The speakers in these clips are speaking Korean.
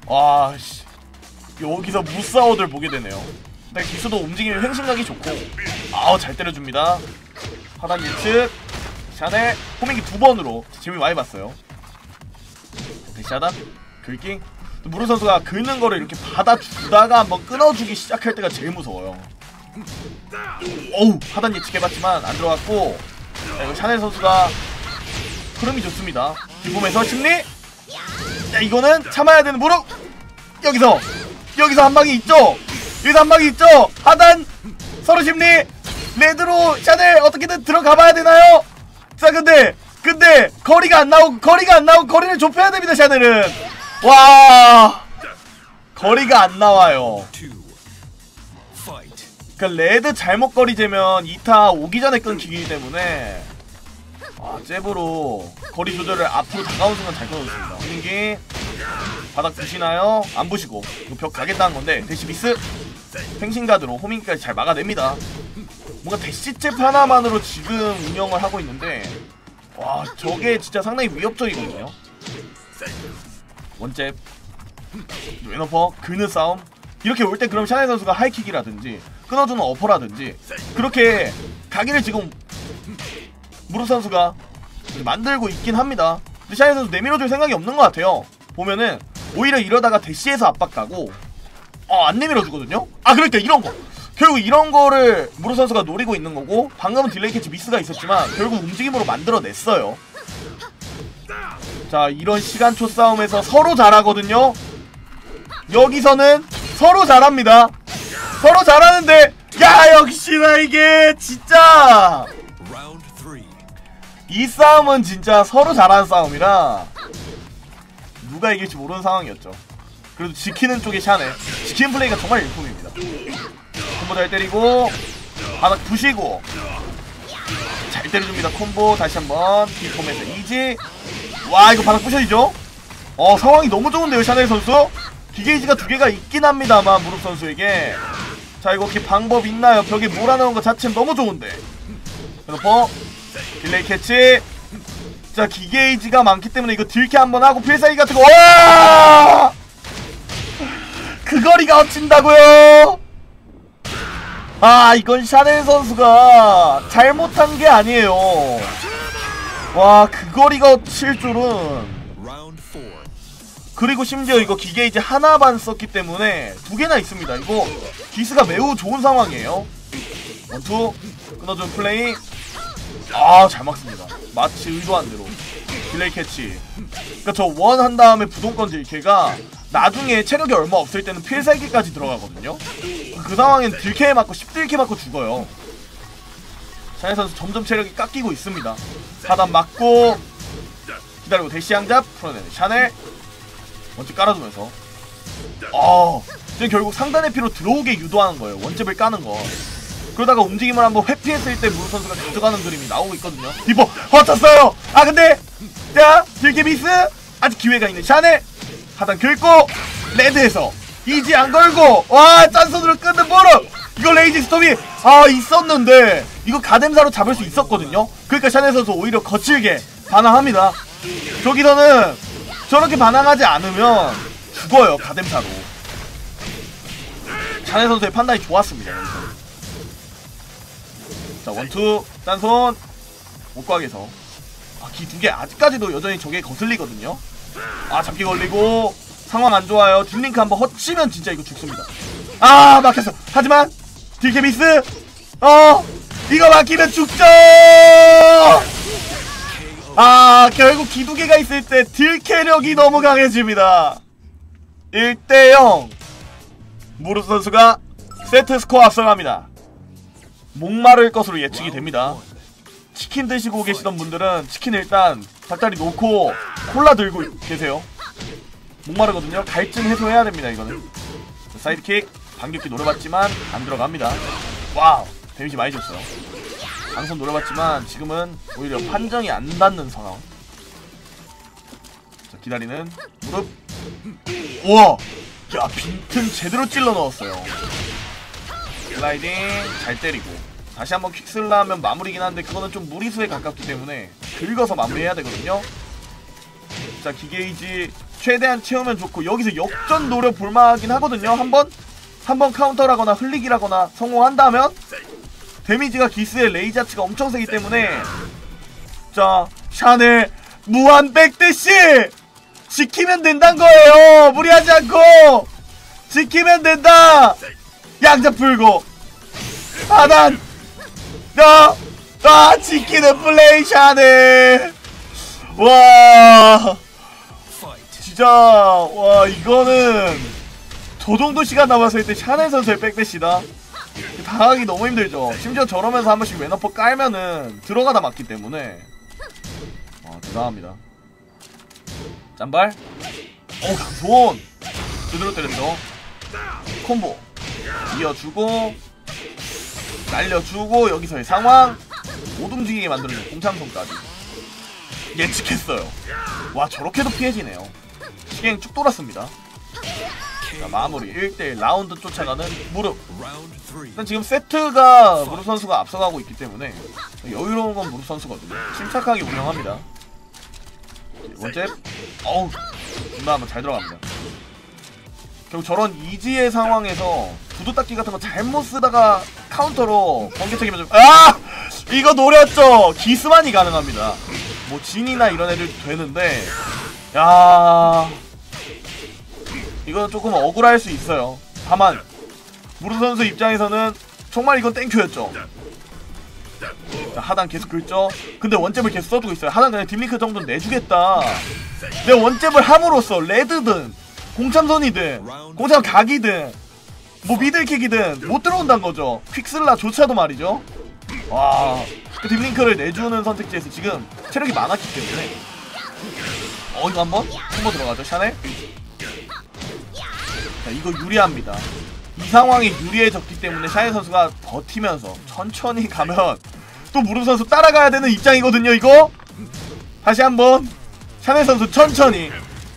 와 씨. 여기서 무사워들 보게 되네요. 근데 기수도 움직임이 횡신각이 좋고 아우 잘 때려줍니다. 하단 예측 샤넬 호밍기 2번으로 재미 많이 봤어요. 다시 하단 긁기. 무르 선수가 긁는 거를 이렇게 받아주다가 한번 끊어주기 시작할 때가 제일 무서워요. 어우 하단 예측 해봤지만 안 들어갔고. 자, 이거 샤넬 선수가 흐름이 좋습니다. 뒷몸에서 심리. 자 이거는 참아야 되는 무릎. 여기서 한 방이 있죠. 여기서 한 방이 있죠. 하단 서로 심리. 레드로 샤넬 어떻게든 들어가봐야 되나요? 자 근데 거리가 안 나오고 거리를 좁혀야 됩니다. 샤넬은 와 거리가 안 나와요. 그러니까 레드 잘못 거리 재면 2타 오기 전에 끊기기 때문에 잽으로 거리 조절을 앞으로 다가온 순간 잘 끊어줬습니다. 호밍기 바닥 부시나요? 안 부시고 이거 벽 가겠다는 건데 대시 미스. 횡신가드로 호밍기까지 잘 막아냅니다. 뭔가 대시잽 하나만으로 지금 운영을 하고 있는데 와 저게 진짜 상당히 위협적이거든요. 원잽 왼어퍼 그느 싸움 이렇게 올 때 그럼 샤넬 선수가 하이킥이라든지 끊어주는 어퍼라든지 그렇게 가기를 지금 무르 선수가 만들고 있긴 합니다. 근데 샤넬 선수 내밀어줄 생각이 없는 것 같아요. 보면은 오히려 이러다가 대시에서 압박가고 안 내밀어주거든요. 그러니까 이런거 결국 이런 거를 무르 선수가 노리고 있는 거고 방금은 딜레이 캐치 미스가 있었지만 결국 움직임으로 만들어냈어요. 자 이런 시간초 싸움에서 서로 잘하거든요. 여기서는 서로 잘합니다. 서로 잘하는데 야 역시나 이게 진짜 이 싸움은 진짜 서로 잘하는 싸움이라 누가 이길지 모르는 상황이었죠. 그래도 지키는 쪽의 샤넬 지키는 플레이가 정말 일품입니다. 콤보 잘 때리고 바닥 부시고 잘 때려줍니다. 콤보 다시 한번 뒷폼에서 이지. 와 이거 바닥 부셔지죠? 상황이 너무 좋은데요 샤넬 선수? 기게이지가 2개가 있긴 합니다만 무릎 선수에게. 자 이거 이렇게 방법 있나요? 벽에 몰아넣은 것 자체는 너무 좋은데. 그래서 딜레이 캐치. 자 기게이지가 많기 때문에 이거 딜캐 한번 하고 필살기 같은 거. 와! 그 거리가 엎친다고요? 이건 샤넬 선수가 잘못한 게 아니에요. 와 그 거리가 엎칠 줄은. 그리고 심지어 이거 기게이지 하나 반 썼기 때문에 2개나 있습니다. 이거 기스가 매우 좋은 상황이에요. 원투 끊어준 플레이. 잘 막습니다. 마치 의도한 대로 딜레이 캐치. 그러니까 저 원 한 다음에 부동권 딜캐가 나중에 체력이 얼마 없을 때는 필살기까지 들어가거든요. 그 상황엔 딜캐 맞고 10딜캐 맞고 죽어요. 샤넬 선수 점점 체력이 깎이고 있습니다. 하단 맞고 기다리고 대시 양잡 풀어내는 샤넬. 원잽 깔아주면서 지금 결국 상단의 피로 들어오게 유도하는 거예요. 원잽을 까는 거. 그러다가 움직임을 한번 회피했을 때 무르 선수가 가져가는 그림이 나오고 있거든요. 리퍼 쳤어요. 근데 자 딜캐 미스. 아직 기회가 있는 샤넬. 하단 긁고 레드에서 이지 안 걸고 와 짠손으로 끊는 무릎. 이거 레이지 스톱이 있었는데 이거 가뎀사로 잡을 수 있었거든요. 그러니까 샤넬 선수 오히려 거칠게 반항합니다. 저기서는 저렇게 반항하지 않으면 죽어요. 가뎀사로. 샤넬 선수의 판단이 좋았습니다. 여기서. 자 원투 짠손 옷곽에서 기 2개 아직까지도 여전히 저게 거슬리거든요. 잡기 걸리고 상황 안 좋아요. 뒷링크 한번 헛치면 진짜 이거 죽습니다. 막혔어. 하지만 딜캐 미스. 이거 막히면 죽죠. 결국 기 2개가 있을 때 딜캐력이 너무 강해집니다. 1대0 무르 선수가 세트 스코어 앞서갑니다. 목마를 것으로 예측이 됩니다. 치킨 드시고 계시던 분들은 치킨 일단 닭다리 놓고 콜라 들고 계세요. 목마르거든요. 갈증 해소해야 됩니다. 이거는 사이드킥 반격기 노려봤지만 안 들어갑니다. 와우 데미지 많이 줬어요. 방선 노려봤지만 지금은 오히려 판정이 안 닿는 상황. 자 기다리는 무릎. 우와 야 빈틈 제대로 찔러 넣었어요. 슬라이딩 잘 때리고 다시 한번 퀵슬라 하면 마무리긴 한데 그거는 좀 무리수에 가깝기 때문에 긁어서 마무리해야 되거든요. 자 기게이지 최대한 채우면 좋고, 여기서 역전 노려 볼만하긴 하거든요. 한번 카운터라거나 흘리기라거나 성공한다면 데미지가 기스의 레이자츠가 엄청 세기 때문에. 자, 샤넬 무한 백대시 지키면 된다는 거예요. 무리하지 않고 지키면 된다. 양자 풀고 하단 지키는 플레이 샤넬. 와 진짜, 와 이거는 저 정도 시간 남았을 때 샤넬 선수의 백대시다. 당하기 너무 힘들죠. 심지어 저러면서 한 번씩 왼어퍼 깔면은 들어가다 맞기 때문에. 대단합니다. 짠발. 강손 제대로 때렸죠. 콤보 이어주고 날려주고, 여기서의 상황 못 움직이게 만들어주는 공창손까지 예측했어요. 와, 저렇게도 피해지네요. 시행 쭉 돌았습니다. 자, 마무리 1대1 라운드 쫓아가는 무릎. 일단 지금 세트가 무릎 선수가 앞서가고 있기 때문에 여유로운 건 무릎 선수거든요. 침착하게 운영합니다. 원잽. 존나 한번 잘 들어갑니다. 결국 저런 이지의 상황에서 구두 닦기 같은 거 잘못 쓰다가 카운터로 번개책이면 좀, 이거 노렸죠. 기스만이 가능합니다. 뭐 진이나 이런 애들 되는데, 야, 이건 조금 억울할 수 있어요. 다만 무릎 선수 입장에서는 정말 이건 땡큐였죠. 자, 하단 계속 긁죠. 근데 원잽을 계속 써주고 있어요. 하단 그냥 딥링크 정도는 내주겠다. 내 원잽을 함으로써 레드든 공참선이든 공참 각이든 뭐 미들킥이든 못 들어온다는 거죠. 퀵슬라조차도 말이죠. 와, 그 딥링크를 내주는 선택지에서 지금 체력이 많았기 때문에. 이거 한번 들어가죠. 샤넬. 자, 이거 유리합니다. 이 상황이 유리해졌기 때문에 샤넬 선수가 버티면서 천천히 가면 또 무릎 선수 따라가야 되는 입장이거든요. 이거 다시 한번 샤넬 선수 천천히.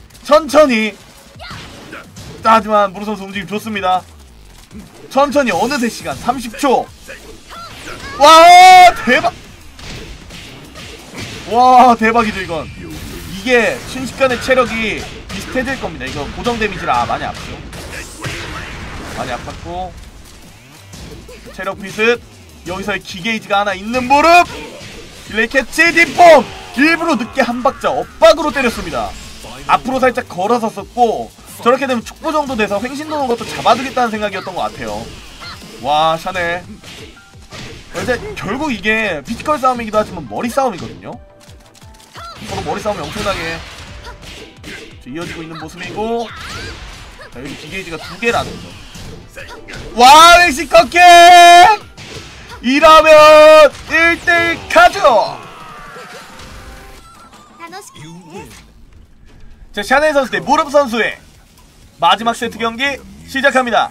하지만 무릎 선수 움직임 좋습니다. 천천히. 어느새 시간 30초. 와, 대박. 와, 대박이죠. 이건 이게 순식간에 체력이 비슷해질 겁니다. 이거 고정 데미지라 많이 아프죠. 많이 아팠고, 체력 비슷. 여기서의 기게이지가 하나 있는 무릎. 딜레이 캐치 뒷폼. 일부러 늦게 한 박자 엇박으로 때렸습니다. 앞으로 살짝 걸어서 썼고, 저렇게 되면 축구 정도 돼서 횡신 도는 것도 잡아두겠다는 생각이었던 것 같아요. 와, 샤넬. 근데 결국 이게 피지컬 싸움이기도 하지만 머리 싸움이거든요. 서로 머리 싸움이 엄청나게 이어지고 있는 모습이고, 자, 여기 기게이지가 2개라는 거. 와, 멕시 꺾게! 이러면 1대1 가죠! 자, 샤넬 선수 대 무릎 선수의 마지막 세트 경기 시작합니다.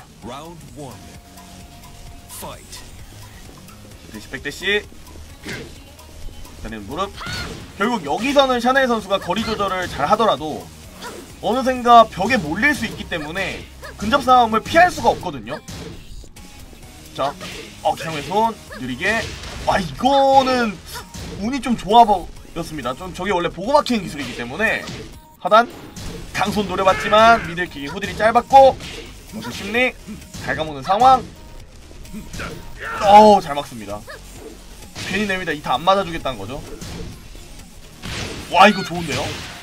100대씩 샤넬 무릎. 결국 여기서는 샤넬 선수가 거리 조절을 잘 하더라도 어느샌가 벽에 몰릴 수 있기 때문에 근접 싸움을 피할 수가 없거든요. 자, 기상의 손 느리게. 이거는 운이 좀 좋아 보였습니다. 좀 저게 원래 보고 막히는 기술이기 때문에. 하단 강손 노려봤지만 미들킥이 후딜이 짧았고, 심리 갉아먹는 상황. 잘 막습니다. 괜히 냅니다. 이타 안 맞아주겠다는 거죠. 와, 이거 좋은데요?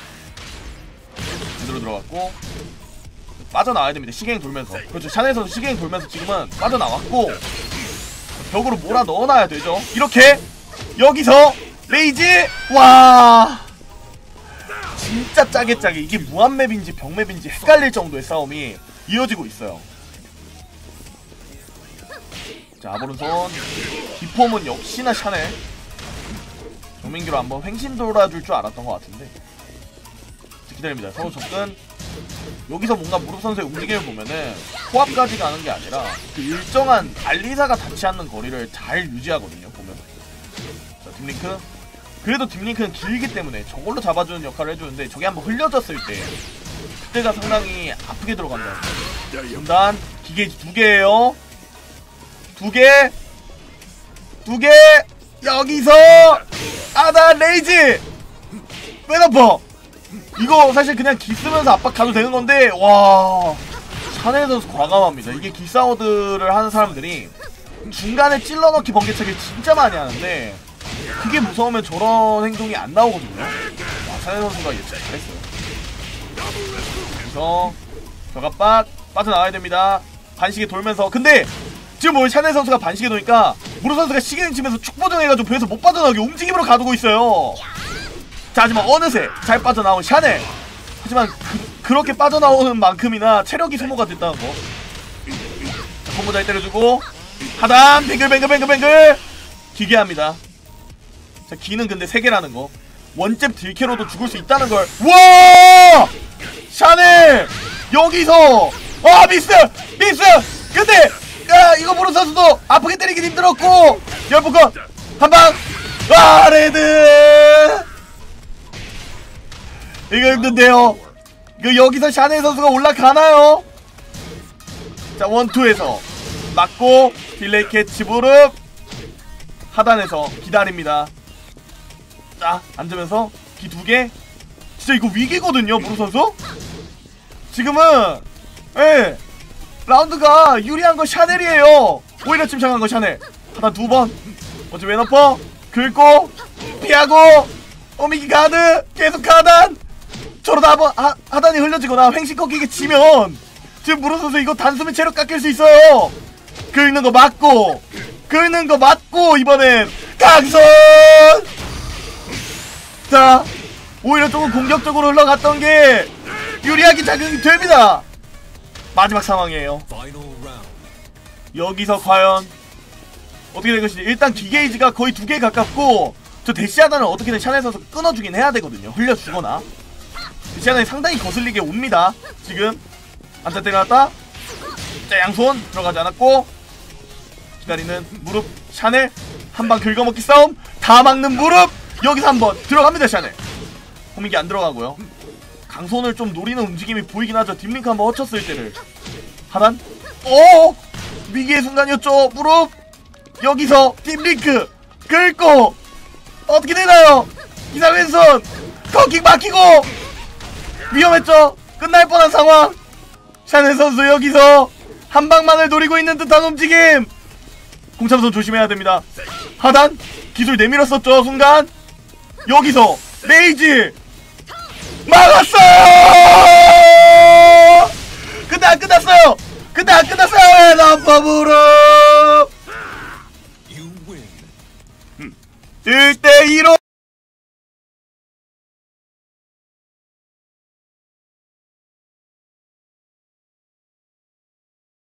제대로 들어갔고 빠져나와야 됩니다. 시계행 돌면서. 그렇죠. 샤넬 선수 시계행 돌면서 지금은 빠져나왔고 벽으로 몰아 넣어놔야 되죠. 이렇게 여기서 레이지. 와, 진짜 짜게 이게 무한맵인지 벽맵인지 헷갈릴 정도의 싸움이 이어지고 있어요. 자, 아보른손 뒷폼은 역시나 샤넬. 정민기로 한번 횡신 돌아줄 줄 알았던 것 같은데. 기다립니다. 서로 접근. 여기서 뭔가 무릎 선수의 움직임을 보면은 코앞까지 가는 게 아니라 그 일정한 알리사가 닿지 않는 거리를 잘 유지하거든요. 보면. 자, 딥링크. 그래도 딥링크는 길기 때문에 저걸로 잡아주는 역할을 해주는데, 저게 한번 흘려졌을 때 그때가 상당히 아프게 들어간다. 중단 기계지 2개예요. 2개. 여기서 아다 레이지 왼어퍼. 이거 사실 그냥 기 쓰면서 압박 가도 되는 건데, 와, 샤넬 선수 과감합니다. 이게 기사워드를 하는 사람들이 중간에 찔러넣기 번개차기 진짜 많이 하는데, 그게 무서우면 저런 행동이 안 나오거든요. 와, 샤넬 선수가 예측 잘했어요. 그래서 저가 빠져나가야 됩니다. 반시계 돌면서. 근데 지금 뭐 샤넬 선수가 반시계 도니까 무릎 선수가 시계는 치면서 축보정해가지고 배에서 못 빠져나오게 움직임으로 가두고 있어요. 자, 하지만 어느새 잘 빠져나온 샤넬. 하지만 그렇게 빠져나오는 만큼이나 체력이 소모가 됐다는 거. 콤보 잘 때려주고 하단 뱅글뱅글 기계합니다. 자, 기는 근데 3개라는 거. 원잽 딜캐로도 죽을 수 있다는 걸. 와! 샤넬! 여기서! 아, 미스! 근데! 야, 이거 모르는 선수도 아프게 때리긴 힘들었고! 열풍권! 한방! 와, 레드! 이거 힘든데요? 이거 여기서 샤넬 선수가 올라가나요? 자, 원투에서 맞고 딜레이 캐치 무릎 하단에서 기다립니다. 자, 앉으면서 기 2개. 진짜 이거 위기거든요, 무릎 선수? 지금은 예, 라운드가 유리한 건 샤넬이에요. 오히려 침착한 건 샤넬. 하단 2번 먼저 왼어퍼 긁고 피하고 오미기 가드 계속 하단. 저러다 하단이 흘려지거나 횡식 꺾이게 치면 지금 무릎 선수 이거 단숨에 체력 깎일 수 있어요. 긁는 거 맞고 이번엔 강선. 자, 오히려 조금 공격적으로 흘러갔던 게 유리하게 작용이 됩니다. 마지막 상황이에요. 여기서 과연 어떻게 될 것인지. 일단 기게이지가 거의 2개에 가깝고 저 대시하단을 어떻게든 샤넬 선수 끊어주긴 해야 되거든요. 흘려주거나. 대시하단이 상당히 거슬리게 옵니다. 지금 안타 때려놨다. 자, 양손 들어가지 않았고 기다리는 무릎 샤넬. 한방 긁어먹기 싸움 다 막는 무릎. 여기서 한번 들어갑니다. 샤넬. 호민기 안 들어가고요. 강손을 좀 노리는 움직임이 보이긴 하죠. 딥링크 한번 허쳤을 때를. 하단. 오! 위기의 순간이었죠. 무릎. 여기서 딥링크 긁고 어떻게 되나요? 이상 왼손 커킹 막히고 위험했죠. 끝날 뻔한 상황. 샤넬 선수 여기서 한 방만을 노리고 있는 듯한 움직임. 공참선 조심해야 됩니다. 하단 기술 내밀었었죠. 순간 여기서 레이지 막았어요. 근데 안 끝났어요. 넘버무릎 1대2로